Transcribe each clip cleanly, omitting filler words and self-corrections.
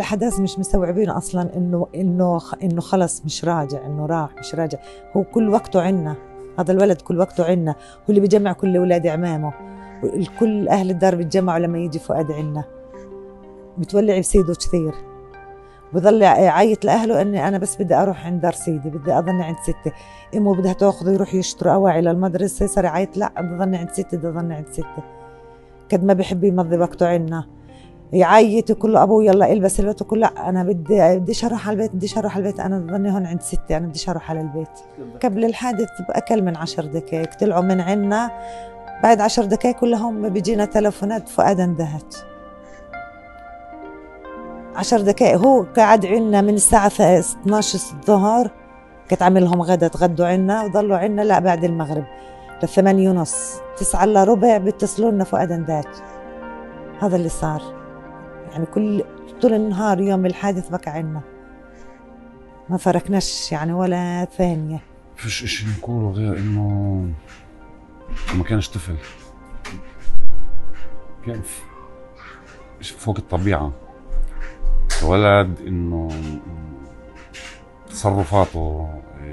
الاحداث مش مستوعبين اصلا انه خلص مش راجع، انه راح مش راجع. هو كل وقته عنا، هذا الولد كل وقته عنا، هو اللي بيجمع كل اولاد عمامه، كل اهل الدار بيتجمعوا لما يجي فؤاد عنا، بتولع بسيده كثير، بضل يعيط لاهله اني انا بس بدي اروح عند دار سيدي، بدي اضلني عند ستي. امه بدها تاخذه يروح يشتروا اواعي للمدرسه، صار يعيط لا بدي اضلني عند ستي، بدي اضلني عند ستي. قد ما بحب يمضي وقته عنا، يعيط يقول له ابوه يلا البس البيت، ويقول لا انا بديش اروح على البيت، بديش اروح على البيت، انا بضلني هون عند ستي، انا بديش اروح على البيت. قبل الحادث باقل من 10 دقائق طلعوا من عنا، بعد 10 دقائق كلهم بيجينا تلفونات فؤاد اندهت. 10 دقائق هو قاعد عنا من الساعة 12 الظهر، كنت عامل لهم غدا، تغدوا عنا وضلوا عنا لا بعد المغرب ل8:30، 9 إلا ربع بيتصلوا لنا فؤاد اندهت. هذا اللي صار، يعني طول النهار يوم الحادث بكى عنا، ما فرقناش يعني ولا ثانية. فيش اشي نقوله غير انه ما كانش طفل، كان فوق الطبيعة. ولد انه تصرفاته،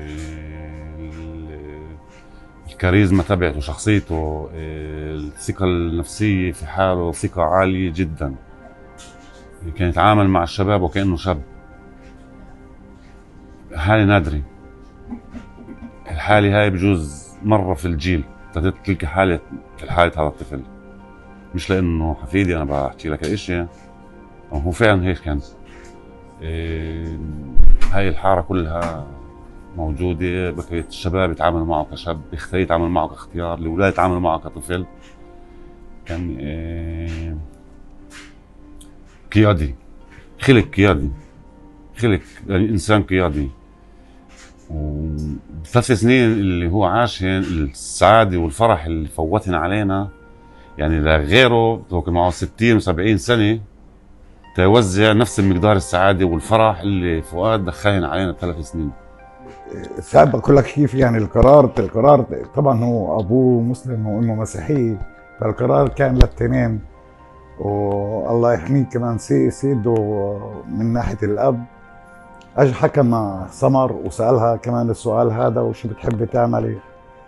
الكاريزما تبعته، شخصيته، الثقة النفسية في حاله ثقة عالية جدا. كان يتعامل مع الشباب وكأنه شاب. حالة نادرة، الحالة هاي بجوز مرة في الجيل تلقى حالة هذا الطفل. مش لأنه حفيدي أنا بحكي لك الاشي، هو فعلا هيك كان. هاي الحارة كلها موجودة، بقية الشباب يتعاملوا معه كشاب، يختار يتعامل معه كاختيار، الأولاد يتعاملوا معه كطفل. كان قيادي، خلق قيادي، خلق يعني إنسان قيادي. و3 سنين اللي هو عاشهن، السعادة والفرح اللي فوتهن علينا، يعني لغيره هو معه 60 و70 سنة توزع نفس المقدار السعادة والفرح اللي فؤاد دخلهن علينا ب3 سنين. ساعات بقول لك كيف يعني القرار طبعا هو ابوه مسلم وامه مسيحيه، فالقرار كان للتنين. والله يحميه كمان سيده من ناحيه الاب، اجى حكى مع سمر وسالها كمان السؤال هذا، وشو بتحبي تعملي؟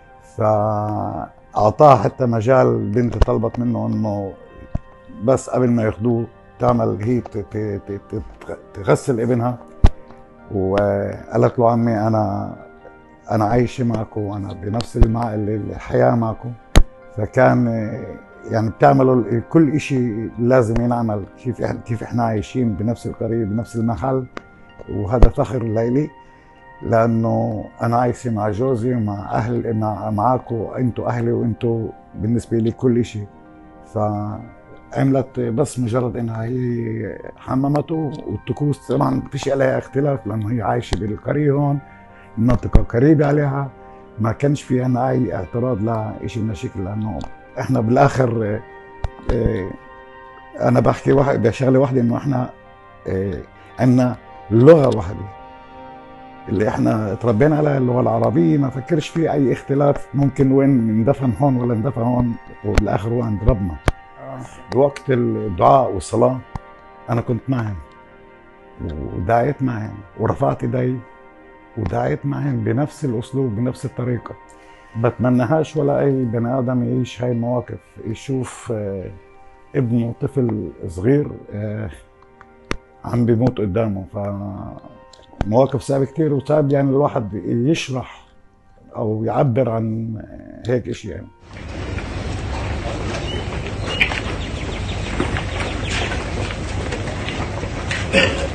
فاعطاها حتى مجال. البنت طلبت منه انه بس قبل ما ياخذوه تعمل هي تغسل ابنها، وقالت له عمي انا عايشه معكم وانا بنفس الحياه معكم. فكان يعني بتعملوا كل شيء لازم ينعمل كيف احنا عايشين بنفس القريه بنفس المحل. وهذا فخر لإلي، لانه انا عايشه مع جوزي ومع اهل معاكم، انتم اهلي وانتم بالنسبه لي كل شيء. فعملت بس مجرد انها هي حممته، والطقوس طبعا ما فيش عليها اختلاف لانه هي عايشه بالقريه هون، المنطقه قريبه عليها، ما كانش في عنا اي اعتراض لشيء من الشكل. لانه احنا بالاخر انا بحكي بشغله واحده، انه احنا عندنا لغه واحده اللي احنا تربينا عليها، اللغه العربيه، ما فكرش في اي اختلاف ممكن وين ندفن هون ولا ندفن هون، وبالاخر هو عند ربنا. بوقت الدعاء والصلاه انا كنت معهم ودعيت معهم ورفعت ايدي ودعيت معهم بنفس الاسلوب بنفس الطريقه. بتمناهاش ولا اي بني ادم يعيش هاي المواقف، يشوف ابنه طفل صغير عم بيموت قدامه. فمواقف صعبة كتير، وصعب يعني الواحد يشرح او يعبر عن هيك اشي يعني.